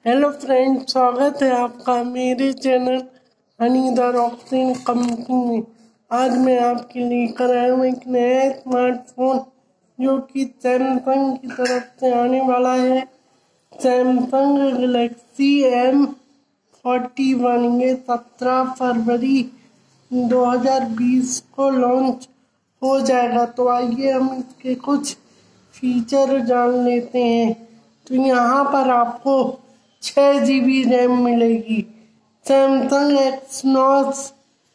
Hello friend, स्वागत है आपका मेरे channel honey the rocking company में। आज मैं आपके लिए लेकर आया हूँ एक नया स्मार्टफोन जो कि सैमसंग की तरफ से आने वाला है। Samsung Galaxy M41। ये 17 फरवरी 2020 को लॉन्च हो जाएगा। तो आइए हम इसके कुछ फीचर जान लेते हैं। तो यहाँ पर आपको 6 GB रैम मिलेगी। सैमसंग एक्सनॉस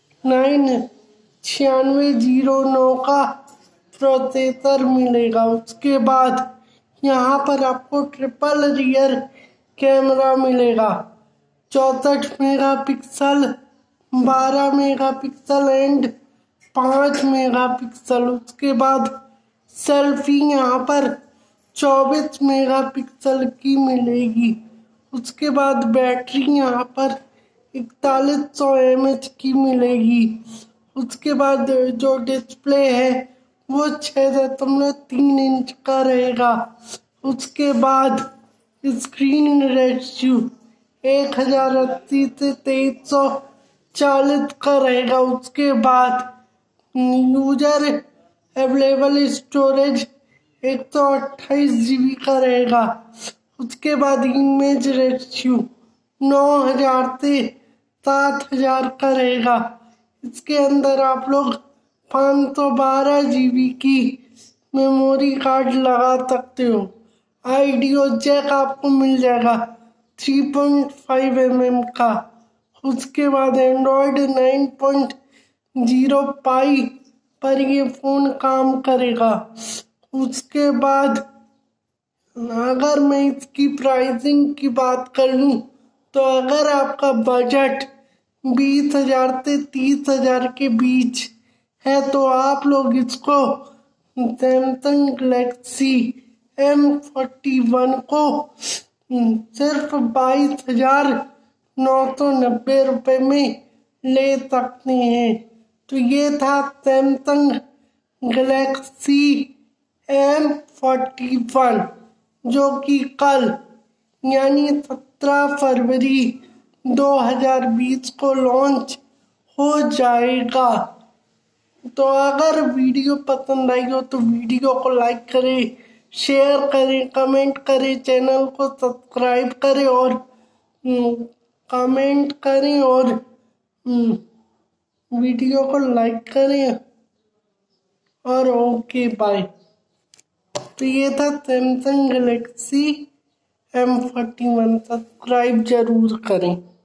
9609 का प्रोसेसर मिलेगा। उसके बाद यहाँ पर आपको ट्रिपल रियर कैमरा मिलेगा। 64 मेगापिक्सल, 12 मेगापिक्सल एंड 5 मेगापिक्सल। उसके बाद सेल्फी यहाँ पर 24 मेगापिक्सल की मिलेगी। उसके बाद बैटरी यहाँ पर 4100 mAh की मिलेगी। उसके बाद जो डिस्प्ले है वो 6.3 इंच का रहेगा। उसके बाद स्क्रीन रेशियो 1080 से 2340 का रहेगा। उसके बाद यूजर अवेलेबल स्टोरेज 128 GB का रहेगा। उसके बाद इमेज रेशियो 9000 से 7000 का रहेगा। इसके अंदर आप लोग 512 GB की मेमोरी कार्ड लगा सकते हो। ऑडियो जैक आपको मिल जाएगा 3.5 mm का। उसके बाद एंड्रॉयड 9.0 पाई पर ये फोन काम करेगा। उसके बाद अगर मैं इसकी प्राइसिंग की बात करूं तो अगर आपका बजट 20,000 से 30,000 के बीच है तो आप लोग इसको सैमसंग गैलेक्सी M41 को सिर्फ 22,990 रुपये में ले सकते हैं। तो ये था सैमसंग गैलेक्सी M41 जो कि कल यानी 17 फरवरी 2020 को लॉन्च हो जाएगा। तो अगर वीडियो पसंद आई हो तो वीडियो को लाइक करें, शेयर करें, कमेंट करें, चैनल को सब्सक्राइब करें और कमेंट करें और वीडियो को लाइक करें और ओके बाय। तो ये था सैमसंग गैलेक्सी M41। सब्सक्राइब जरूर करें।